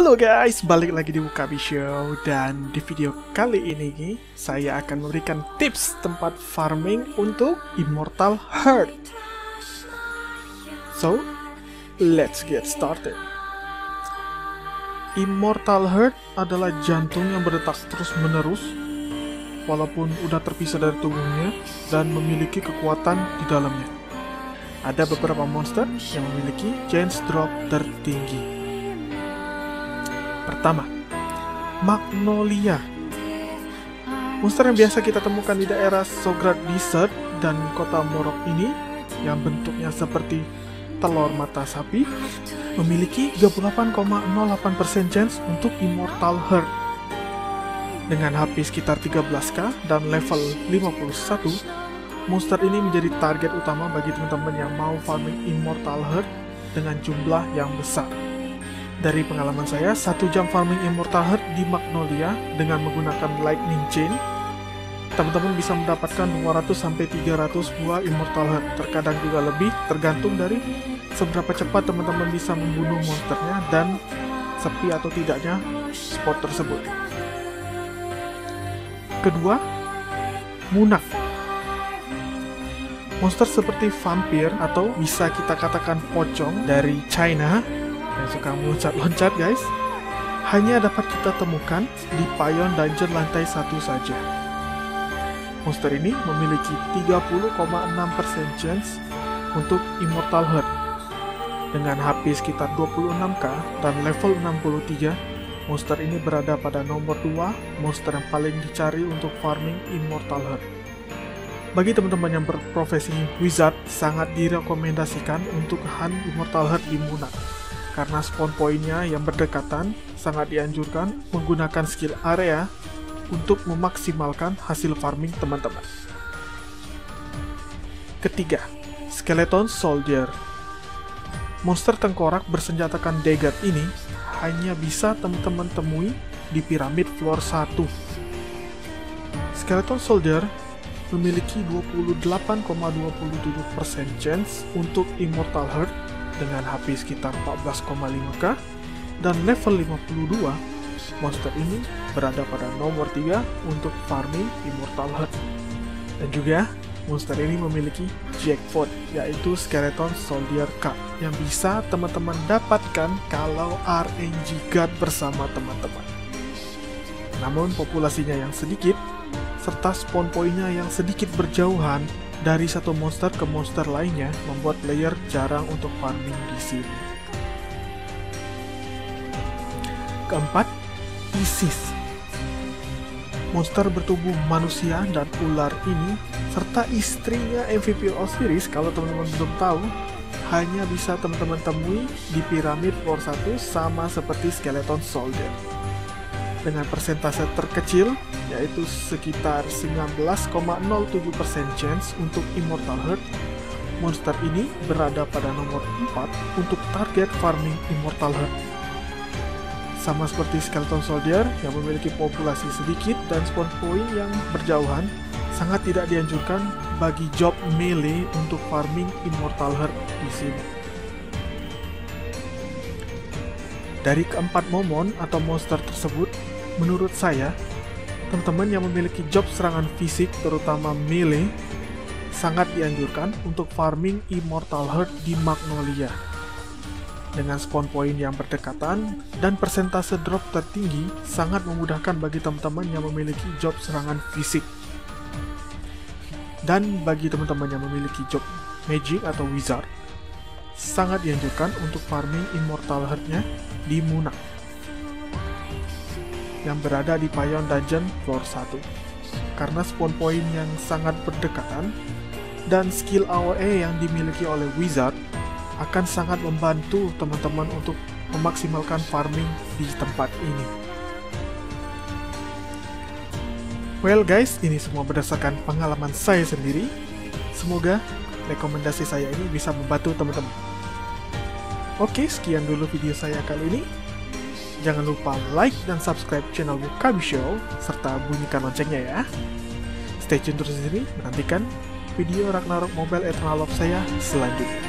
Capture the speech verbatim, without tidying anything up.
Halo guys, balik lagi di Mukabi Show. Dan di video kali ini saya akan memberikan tips tempat farming untuk Immortal Heart. So, let's get started. Immortal Heart adalah jantung yang berdetak terus menerus walaupun udah terpisah dari tubuhnya dan memiliki kekuatan di dalamnya. Ada beberapa monster yang memiliki chance drop tertinggi. Pertama, Magnolia. Monster yang biasa kita temukan di daerah Sograd Desert dan kota Morok ini, yang bentuknya seperti telur mata sapi, memiliki tiga puluh delapan koma nol delapan persen chance untuk Immortal Heart. Dengan H P sekitar tiga belas ribu dan level lima puluh satu, monster ini menjadi target utama bagi teman-teman yang mau farming Immortal Heart dengan jumlah yang besar. Dari pengalaman saya, satu jam farming Immortal Heart di Magnolia dengan menggunakan Lightning Chain, teman-teman bisa mendapatkan dua ratus sampai tiga ratus buah Immortal Heart, terkadang juga lebih, tergantung dari seberapa cepat teman-teman bisa membunuh monsternya dan sepi atau tidaknya spot tersebut. Kedua, Munak. Monster seperti vampir atau bisa kita katakan pocong dari China yang suka meloncat-loncat guys, hanya dapat kita temukan di Payon Dungeon lantai satu saja. Monster ini memiliki tiga puluh koma enam persen chance untuk Immortal Heart. Dengan H P sekitar dua puluh enam ribu dan level enam puluh tiga, monster ini berada pada nomor dua monster yang paling dicari untuk farming Immortal Heart. Bagi teman-teman yang berprofesi wizard, sangat direkomendasikan untuk hunt Immortal Heart di Munak, karena spawn pointnya yang berdekatan. Sangat dianjurkan menggunakan skill area untuk memaksimalkan hasil farming teman-teman. Ketiga, Skeleton Soldier. Monster tengkorak bersenjatakan dagger ini hanya bisa teman-teman temui di piramid floor satu. Skeleton Soldier memiliki dua puluh delapan koma dua tujuh persen chance untuk Immortal Heart dengan H P sekitar empat belas koma lima ribu dan level lima puluh dua. Monster ini berada pada nomor tiga untuk farming Immortal Heart. Dan juga monster ini memiliki jackpot, yaitu Skeleton Soldier Card yang bisa teman-teman dapatkan kalau R N G guard bersama teman-teman. Namun populasinya yang sedikit serta spawn pointnya yang sedikit berjauhan dari satu monster ke monster lainnya membuat player jarang untuk farming di sini. Keempat, Isis. Monster bertubuh manusia dan ular ini serta istrinya M V P Osiris, kalau teman-teman belum tahu, hanya bisa teman-teman temui di piramid floor satu sama seperti Skeleton Soldier. Dengan persentase terkecil, yaitu sekitar sembilan belas koma nol tujuh persen chance untuk Immortal Heart, monster ini berada pada nomor empat untuk target farming Immortal Heart. Sama seperti Skeleton Soldier yang memiliki populasi sedikit dan spawn point yang berjauhan, sangat tidak dianjurkan bagi job melee untuk farming Immortal Heart di sini. Dari keempat momon atau monster tersebut, menurut saya, teman-teman yang memiliki job serangan fisik terutama melee sangat dianjurkan untuk farming Immortal Heart di Magnolia. Dengan spawn point yang berdekatan dan persentase drop tertinggi, sangat memudahkan bagi teman-teman yang memiliki job serangan fisik. Dan bagi teman-teman yang memiliki job magic atau wizard, sangat dianjurkan untuk farming Immortal Heart-nya di Munak yang berada di Payon Dungeon floor satu, karena spawn point yang sangat berdekatan dan skill A O E yang dimiliki oleh wizard akan sangat membantu teman-teman untuk memaksimalkan farming di tempat ini. Well guys, ini semua berdasarkan pengalaman saya sendiri. Semoga rekomendasi saya ini bisa membantu teman-teman. Oke, sekian dulu video saya kali ini. Jangan lupa like dan subscribe channel Mukabi Show, serta bunyikan loncengnya ya. Stay tune terus di sini, menantikan video Ragnarok Mobile Eternal Love saya selanjutnya.